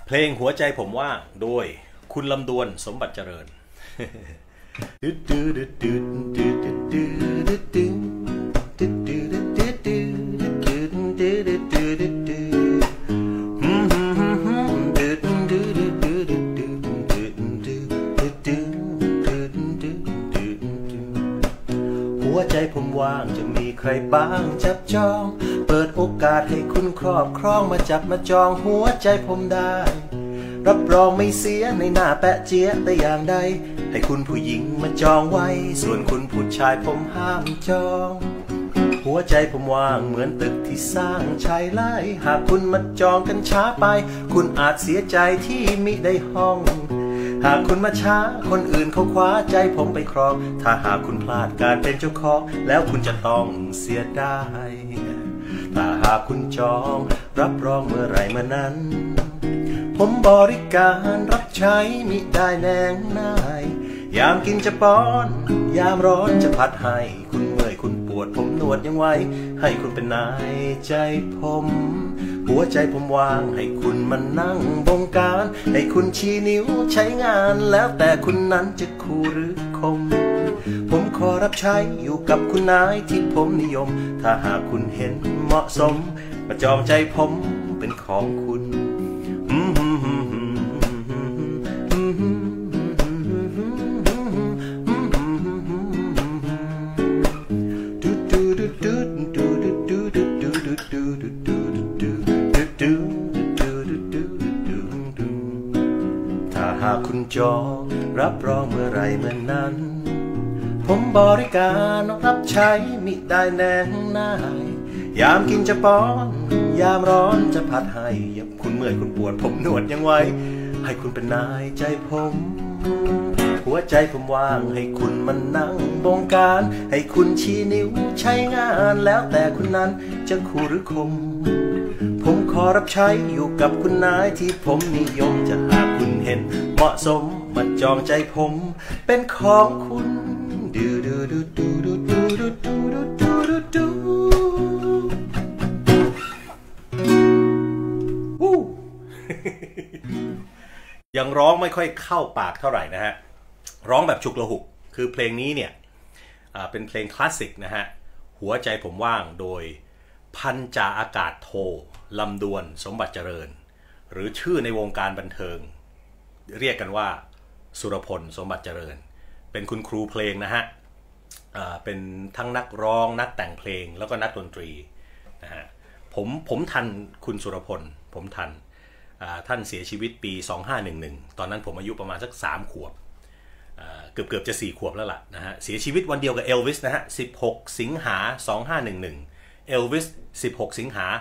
เพลงหัวใจผมว่างโดยคุณลำดวนสมบัติเจริญหัวใจผมว่างจะมีใครบ้างจับจองเปิดโอกาสให้คุณครอบครองมาจับมาจองหัวใจผมได้รับรองไม่เสียในหน้าแปะเจี๊ยแต่อย่างใดให้คุณผู้หญิงมาจองไว้ส่วนคุณผู้ชายผมห้ามจองหัวใจผมว่างเหมือนตึกที่สร้างชายไล่หากคุณมาจองกันช้าไปคุณอาจเสียใจที่มิได้ห้องหากคุณมาช้าคนอื่นเขาคว้าใจผมไปครองถ้าหากคุณพลาดการเป็นเจ้าของแล้วคุณจะต้องเสียดายถ้าหากคุณจองรับรองเมื่อไรเมื่อนั้นผมบริการรับใช้มิได้แนงนายยามกินจะป้อนยามร้อนจะพัดให้คุณเมื่อยคุณปวดผมนวดยังไว้ให้คุณเป็นนายใจผมหัวใจผมวางให้คุณมานั่งบงการให้คุณชี้นิ้วใช้งานแล้วแต่คุณนั้นจะคู่หรือคมผมขอรับใช้อยู่กับคุณนายที่ผมนิยมถ้าหากคุณเห็นเหมาะสมมาจองใจผมเป็นของคุณถ้าหากคุณจองรับรองเมื่อไรเมื่อนั้นผมบริการรับใช้มิได้แนงนายยามกินจะป้อนยามร้อนจะพัดให้ยับคุณเมื่อยคุณปวดผมนวดยังไว้ให้คุณเป็นนายใจผมหัวใจผมว่างให้คุณมานั่งบงการให้คุณชี้นิ้วใช้งานแล้วแต่คุณนั้นจะคู่หรือคมผมขอรับใช้อยู่กับคุณนายที่ผมนิยมจะหากคุณเห็นเหมาะสมมาจองใจผมเป็นของคุณดูดูดูดูดูดูดูดูดูดูดูยังร้องไม่ค่อยเข้าปากเท่าไหร่นะฮะร้องแบบฉุกละหุกคือเพลงนี้เนี่ยเป็นเพลงคลาสสิกนะฮะหัวใจผมว่างโดยพันจ่าอากาศโทลำดวนสมบัติเจริญหรือชื่อในวงการบันเทิงเรียกกันว่าสุรพลสมบัติเจริญเป็นคุณครูเพลงนะฮะเป็นทั้งนักร้องนักแต่งเพลงแล้วก็นักดนตรีนะฮะผมทันคุณสุรพลผมทันท่านเสียชีวิตปี2511ตอนนั้นผมอายุประมาณสัก3ขวบเกือบจะ4ขวบแล้วล่ะนะฮะเสียชีวิตวันเดียวกับเอลวิสนะฮะ16สิงหา2511เอลวิส16สิงหา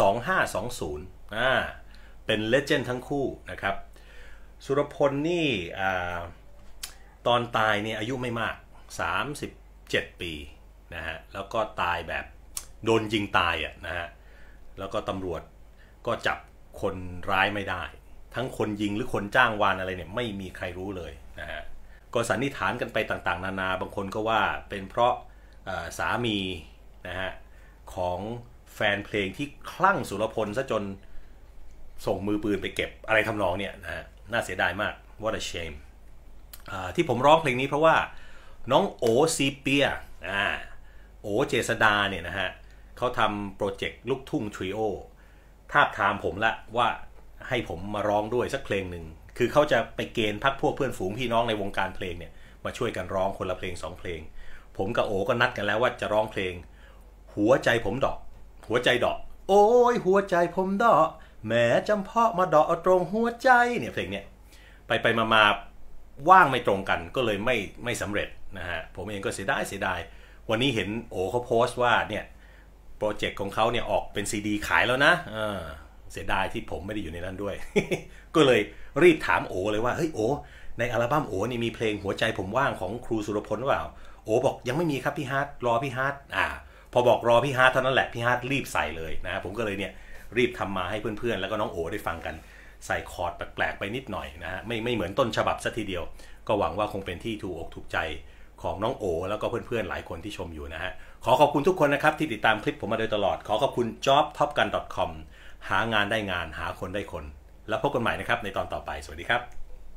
2520เป็นเลเจนด์ทั้งคู่นะครับสุรพลนี่ตอนตายเนี่ยอายุไม่มาก37ปีนะฮะแล้วก็ตายแบบโดนยิงตายนะฮะแล้วก็ตำรวจก็จับคนร้ายไม่ได้ทั้งคนยิงหรือคนจ้างวานอะไรเนี่ยไม่มีใครรู้เลยนะฮะก็สันนิษฐานกันไปต่างๆนานาบางคนก็ว่าเป็นเพราะสามีนะฮะของแฟนเพลงที่คลั่งสุรพลซะจนส่งมือปืนไปเก็บอะไรทำนองเนี่ยนะฮะน่าเสียดายมาก What a shame ที่ผมร้องเพลงนี้เพราะว่าน้องโอซีเปียโอเจษดาเนี่ยนะฮะเขาทำโปรเจกต์ลูกทุ่งทริโอทาบทามผมละว่าให้ผมมาร้องด้วยสักเพลงหนึ่งคือเขาจะไปเกณฑ์พรรคพวกเพื่อนฝูงพี่น้องในวงการเพลงเนี่ยมาช่วยกันร้องคนละเพลง2เพลงผมกับโอก็นัดกันแล้วว่าจะร้องเพลงหัวใจผมดอกหัวใจดอกโอ้ยหัวใจผมดอกแหมจำเพาะมาดอกเอาตรงหัวใจเนี่ยเพลงเนี่ยไปมาว่างไม่ตรงกันก็เลยไม่สำเร็จนะฮะผมเองก็เสียดายวันนี้เห็นโอเขาโพสต์ว่าเนี่ยโปรเจกต์ของเขาเนี่ยออกเป็นซีดีขายแล้วนะเสียดายที่ผมไม่ได้อยู่ในนั้นด้วย ก็เลยรีบถามโอเลยว่าเฮ้ยโอในอัลบั้มโอนี่มีเพลงหัวใจผมว่างของครูสุรพลหรือเปล่าโอบอกยังไม่มีครับพี่ฮาร์ดรอพี่ฮาร์ดพอบอกรอพี่ฮาร์ดเท่านั้นแหละพี่ฮาร์ดรีบใส่เลยนะผมก็เลยเนี่ยรีบทำมาให้เพื่อนๆแล้วก็น้องโอได้ฟังกันใส่คอร์ดแปลกๆไปนิดหน่อยนะฮะไม่เหมือนต้นฉบับซะทีเดียวก็หวังว่าคงเป็นที่ถูกอกถูกใจของน้องโอแล้วก็เพื่อนๆหลายคนที่ชมอยู่นะฮะขอขอบคุณทุกคนนะครับที่ติดตามคลิปผมมาโดยตลอดขอขอบคุณ jobtopgun.com หางานได้งานหาคนได้คนแล้วพบกันใหม่นะครับในตอนต่อไปสวัสดีครับ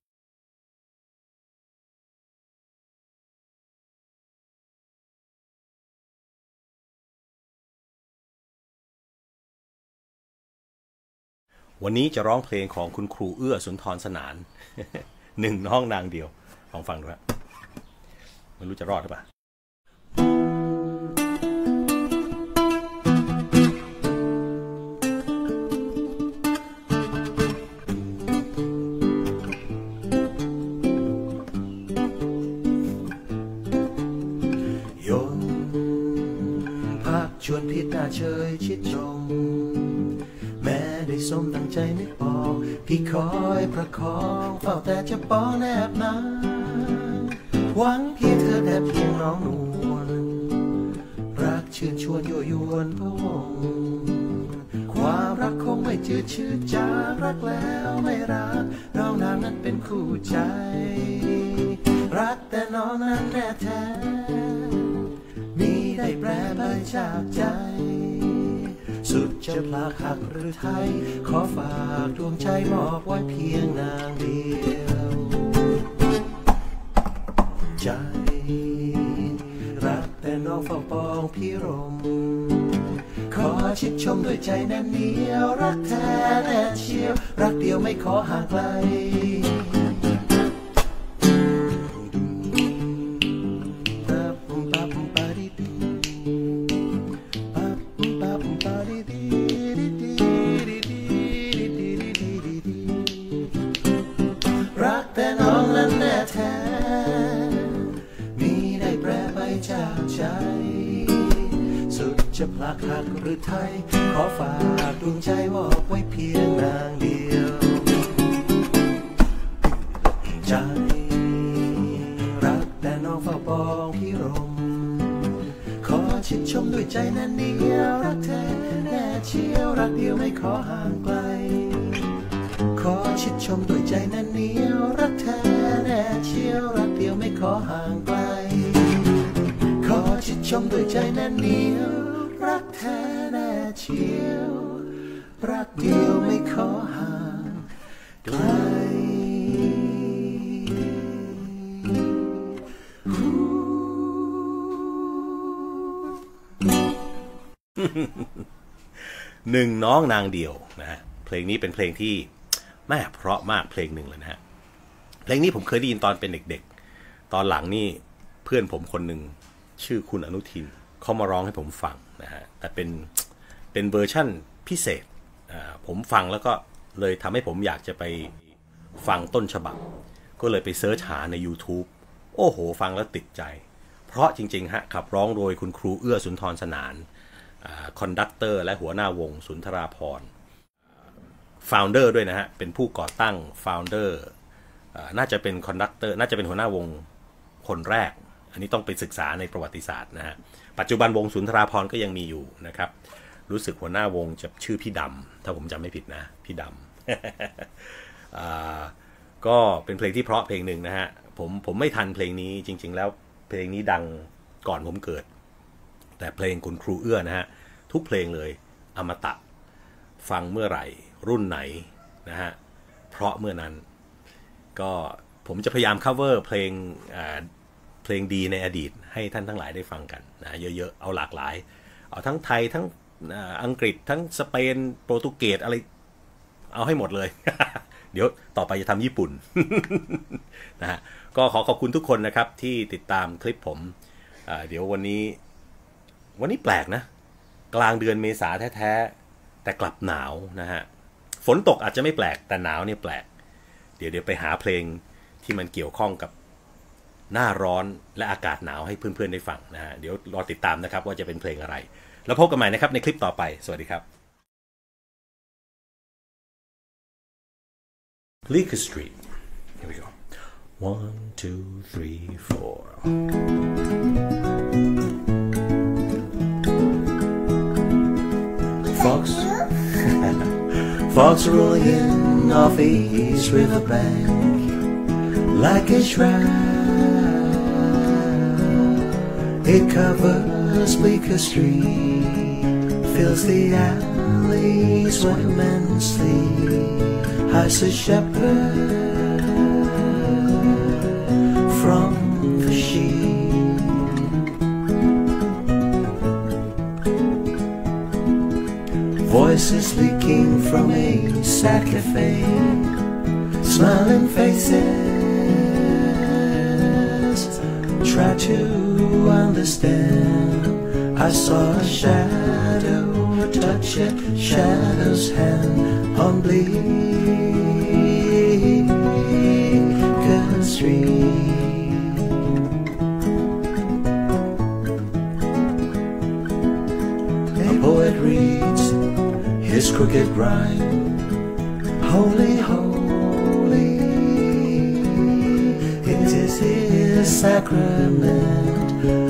วันนี้จะร้องเพลงของคุณครูเอื้อสุนทรสนาน หนึ่งน้องนางเดียวลองฟังดูครับไม่รู้จะรอดหรือเปล่าโยนพักชวนพิษหน้าเชยชิดชมแม้ได้สมตั้งใจนึกออกพี่คอยประคองเฝ้าแต่จะป้อนแนบนาหวังเพียงเธอแต่เพียงน้องนวลรักชื่นชวนยั่วยวนพะวงความรักคงไม่จืดชืดจางรักแล้วไม่รักน้องนางนั้นเป็นคู่ใจรักแต่น้องนั้นแน่แท้มีได้แปรไปจากใจสุดจะพลาดหักหรือไทยขอฝากดวงใจมอบไว้เพียงนางเดียวใจรักแต่น้องเฝ้าปองพี่รมขอชิดชมด้วยใจแน่นเหนียวรักแท้แน่เชียวรักเดียวไม่ขอห่างไกลรักแต่น้องนั้นแน่แท้มีได้แปรไปจากใจสุดจะพลักหักหรือไทยขอฝากดวงใจมอบไว้เพียงนางเดียวใจรักแต่น้องเฝ้าปองพี่รมขอชิดชมด้วยใจแน่นเหนียวรักแท้แน่เชียวรักเดียวไม่ขอห่างไกลขอชิดชมด้วยใจแน่นเหนียวรักแท้แน่เชียวรักเดียวไม่ขอห่างไกลขอชิดชมด้วยใจแน่นเหนียวรักแท้แน่เชียวรักเดียวไม่ขอห่างไกลหนึ่งน้องนางเดียวนะฮะเพลงนี้เป็นเพลงที่แม่เพราะมากเพลงหนึ่งเลยนะฮะเพลงนี้ผมเคยได้ยินตอนเป็นเด็กๆตอนหลังนี่เพื่อนผมคนหนึ่งชื่อคุณอนุทินเขามาร้องให้ผมฟังนะฮะแต่เป็นเวอร์ชั่นพิเศษผมฟังแล้วก็เลยทำให้ผมอยากจะไปฟังต้นฉบับก็เลยไปเสิร์ชหาใน YouTube โอ้โหฟังแล้วติดใจเพราะจริงๆฮะขับร้องโดยคุณครูเอื้อสุนทรสนานคอนดักเตอร์และหัวหน้าวงสุนทราภรณ์ฟาวเดอร์ด้วยนะฮะเป็นผู้ก่อตั้งฟาวเดอร์น่าจะเป็นคอนดักเตอร์น่าจะเป็นหัวหน้าวงคนแรกอันนี้ต้องไปศึกษาในประวัติศาสตร์นะฮะปัจจุบันวงสุนทราภรณ์ก็ยังมีอยู่นะครับรู้สึกหัวหน้าวงจะชื่อพี่ดำถ้าผมจำไม่ผิดนะพี่ดำก็เป็นเพลงที่เพราะเพลงหนึ่งนะฮะผมไม่ทันเพลงนี้จริงๆแล้วเพลงนี้ดังก่อนผมเกิดแต่เพลงคุณครูเอื้อนะฮะทุกเพลงเลยอมตะฟังเมื่อไหร่รุ่นไหนนะฮะเพราะเมื่อนั้นก็ผมจะพยายาม cover เพลงดีในอดีตให้ท่านทั้งหลายได้ฟังกันนะเยอะๆเอาหลากหลายเอาทั้งไทยทั้งอังกฤษทั้งสเปนโปรตุเกสอะไรเอาให้หมดเลย เดี๋ยวต่อไปจะทำญี่ปุ่น นะฮะก็ขอขอบคุณทุกคนนะครับที่ติดตามคลิปผมเดี๋ยววันนี้แปลกนะกลางเดือนเมษาแท้ๆแต่กลับหนาวนะฮะฝนตกอาจจะไม่แปลกแต่หนาวเนี่ยแปลกเดี๋ยวไปหาเพลงที่มันเกี่ยวข้องกับหน้าร้อนและอากาศหนาวให้เพื่อนๆได้ฟังนะฮะเดี๋ยวรอติดตามนะครับว่าจะเป็นเพลงอะไรแล้วพบกันใหม่นะครับในคลิปต่อไปสวัสดีครับ Bleecker Street here we go 1 2 3 4 Fox rolling in off East River Bank like a shroud. It covers Bleecker Street, fills the alleys where men sleep. as a shepherd from the sheep. Voices leaking from a sad cafe, smiling faces try to understand. I saw a shadow touch a shadow's hand on Bleecker Street. A poet reads his crooked rhyme, holy, holy, it is his sacrament.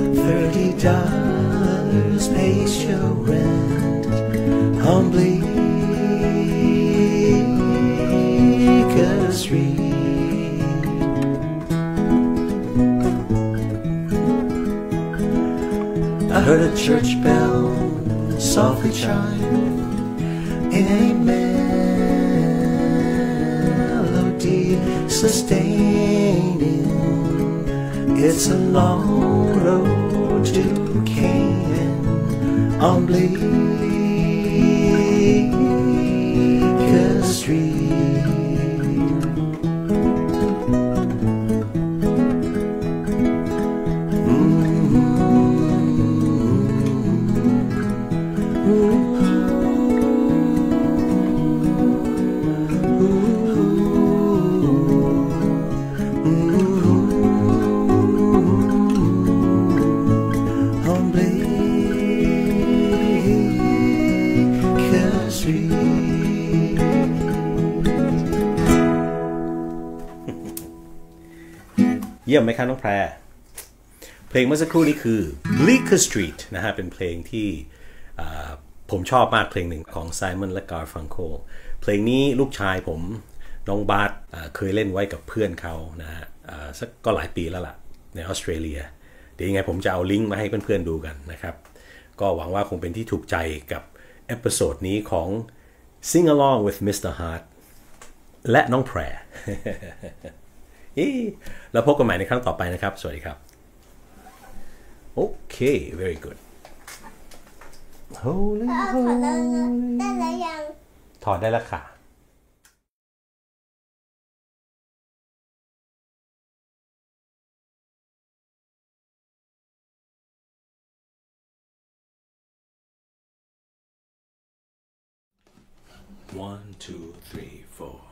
$30 pays your rent on Bleecker Street. I heard a church bell softly chime in a melody sustaining. It's a long road to Canaan on Bleecker Street. เยี่ยมไหมครับน้องแพรเพลงเมื่อสักครู่นี้คือ Bleecker Street นะฮะเป็นเพลงที่ผมชอบมากเพลงหนึ่งของ Simon และ Garfunkel เพลงนี้ลูกชายผมน้องบาสเคยเล่นไว้กับเพื่อนเขานะฮะสักก็หลายปีแล้วล่ะในออสเตรเลียเดี๋ยวยังไงผมจะเอาลิงก์มาให้เพื่อนๆดูกันนะครับก็หวังว่าคงเป็นที่ถูกใจกับเอพิโซดนี้ของ Sing Along with Mr. Hart และน้องแพรแล้วพบกันใหม่ในครั้งต่อไปนะครับสวัสดีครับโอเค very good Holy ถอดได้แล้วยังถอดได้แล้วค่ะ1 2 3 4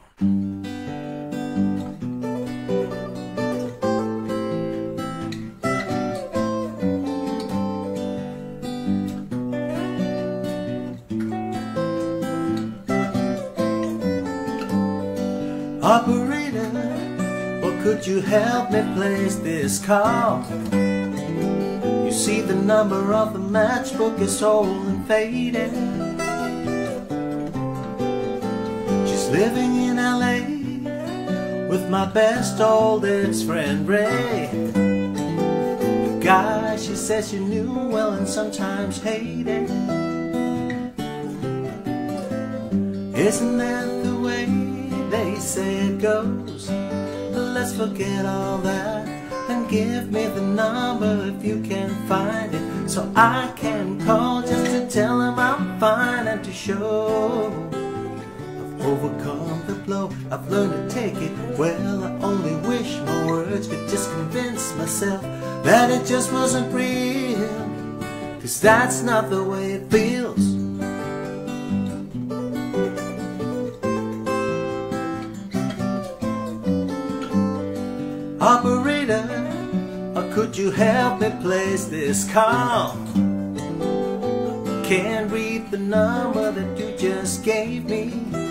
Operator, or could you help me place this call? You see the number of the matchbook is old and faded. She's living in LA with my best old ex-friend Ray. The guy she says she knew well and sometimes hated. Isn't that the way they say it goes? Let's forget all that and give me the number if you can find it, so I can call just to tell him I'm fine and to show I've overcome the blow. I've learned to take it well. I only wish my words could just convince myself that it just wasn't real, 'cause that's not the way it feels. Operator, or could you help me place this call? Can't read the number that you just gave me.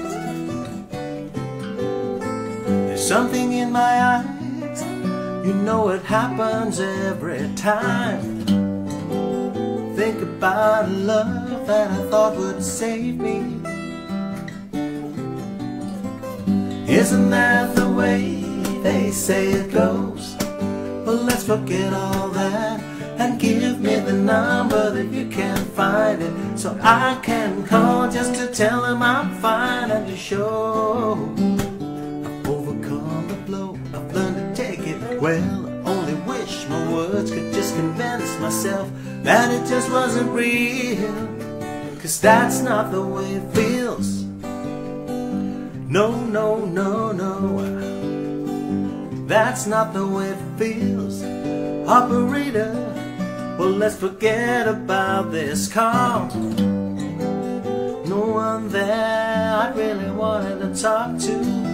There's something in my eyes, you know it happens every time. Think about love that I thought would save me. Isn't that the way they say it goes? Well, let's forget all that and give me the number that you can find it, so I can call just to tell him I'm fine and to show Well, I only wish my words could just convince myself that it just wasn't real. 'Cause that's not the way it feels. No, no, no, no. That's not the way it feels. Operator, well, let's forget about this call. No one there I really wanted to talk to.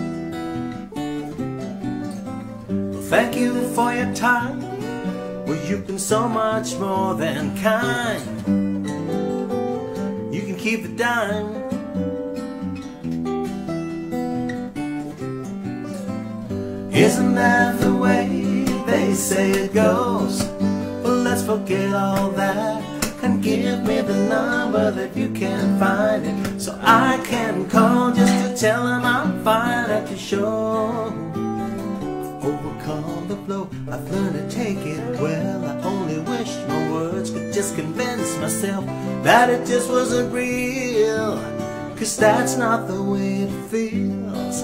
Well, thank you for your time. Well, you've been so much more than kind. You can keep the dime. Isn't that the way they say it goes? Well, let's forget all that and give me the number that you can find it, so I can call just to tell them I'm fine at your show. I've overcome the blow, I've learned to take it well. I only wish my words could just convince myself that it just wasn't real. 'Cause that's not the way it feels.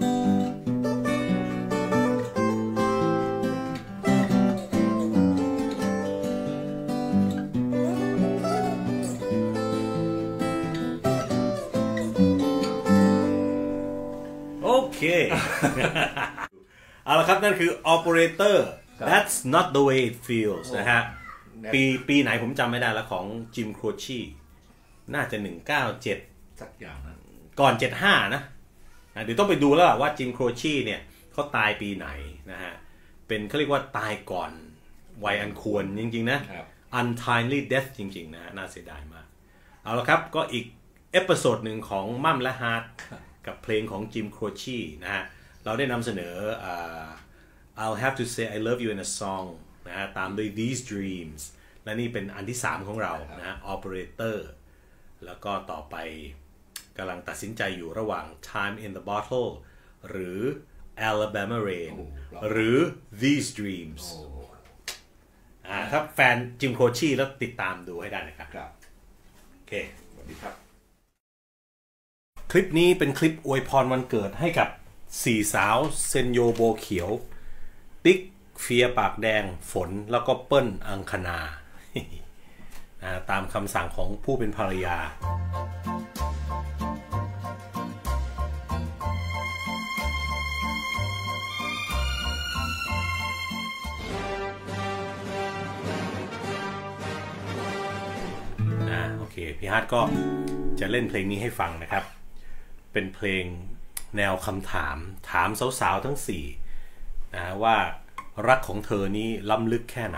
โอเค เอาละครับนั่นคือ Operator That's not the way it feels นะฮะปีไหนผมจำไม่ได้แล้วของจิมโครชีน่าจะ197 สักอย่างนะก่อน75นะเดี๋ยวต้องไปดูแล้วว่าจิมโครชีเนี่ยเขาตายปีไหนนะฮะเป็นเขาเรียกว่าตายก่อนวัยอันควรจริงๆนะ untimely death จริงๆนะน่าเสียดายมากเอาละครับก็อีกเอพิโซดหนึ่งของมัมและฮาร์ทกับเพลงของจิมโครชีนะฮะเราได้นำเสนอI'll have to say I love you in a song นะฮะตามด้วย These Dreams และนี่เป็นอันที่3ของเรานะฮะ Operator แล้วก็ต่อไปกำลังตัดสินใจอยู่ระหว่าง Time in the Bottle หรือ Alabama Rain หรือ These Dreams ครับแฟนจิมโครชีแล้วติดตามดูให้ได้นะครับโอเคสวัสดีครับคลิปนี้เป็นคลิปอวยพรวันเกิดให้กับ4สาวเซนโยโบเขียวติ๊กเฟียปากแดงฝนแล้วก็เปิ้ลอังคณา ตามคำสั่งของผู้เป็นภรรยาโอเคพี่ฮาร์ทก็จะเล่นเพลงนี้ให้ฟังนะครับเป็นเพลงแนวคำถามสาวๆทั้ง4นะว่ารักของเธอนี้ล้ำลึกแค่ไหน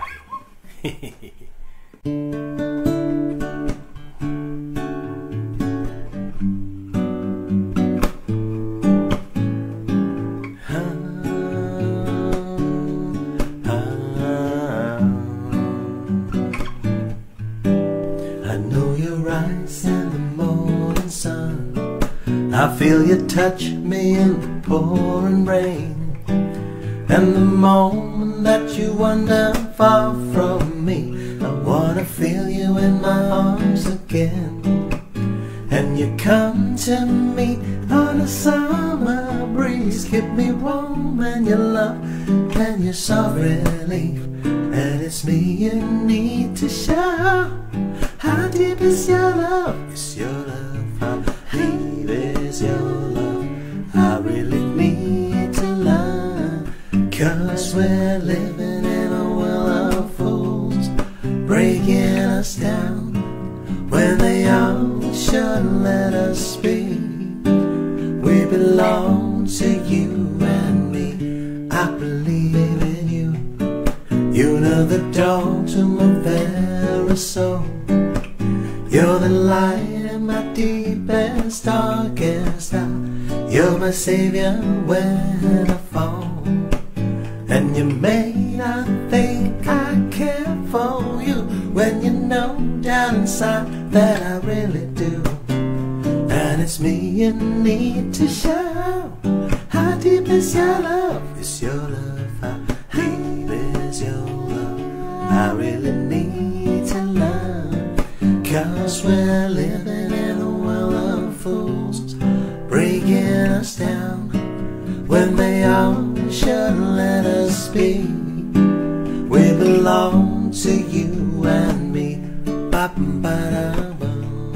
I feel you touch me in the pouring rain, and the moment that you wander far from me, I wanna feel you in my arms again. And you come to me on a summer breeze, keep me warm and your love and your soft relief. And it's me you need to show. How deep is your love? It's your love. How deep is your love? I really need to learn, 'cause we're living in a world of fools, breaking us down when they all shouldn't let us be. We belong to you and me. I believe in you. You know the door to my very soul. You're the light in my deepest, darkest hour. You're my savior when I fall. And you may not think I care for you, when you know down inside that I really do. And it's me you need to show. How deep is your love? It's your love. How deep is your love? I really need to learn, 'cause we're living in a world of fools, breaking us down when they all shouldn't let us be. belong to you and me. Ba-ba-da-ba.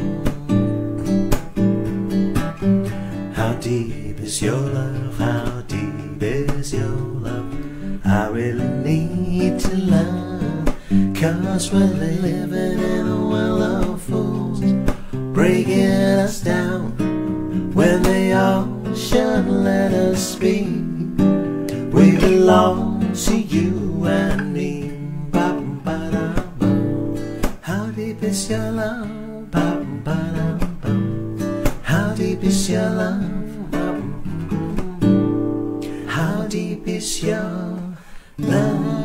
How deep is your love? How deep is your love? I really need to learn, 'cause we're living in a world of fools, breaking us down when they all should let us be. We belong to you and me. Ba-ba-da-ba. How deep is your love? Ba-ba-da-ba. How deep is your love? How deep is your love?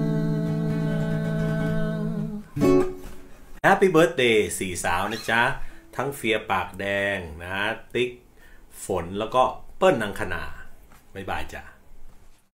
Happy Birthday สี่สาวนะจ๊ะทั้งเฟียปากแดงนะติ๊กฝนแล้วก็เปิ้ลนังคณาบ๊ายบายจ้ะ